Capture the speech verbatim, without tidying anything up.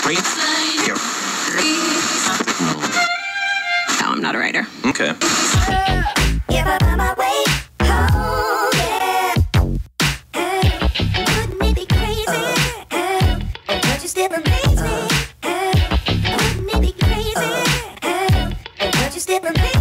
No, I'm not a writer. Okay. If I find my way home, yeah. Uh, wouldn't it be crazy? Uh, but you still amaze me. Uh, wouldn't it be crazy? Uh, but you still amaze me.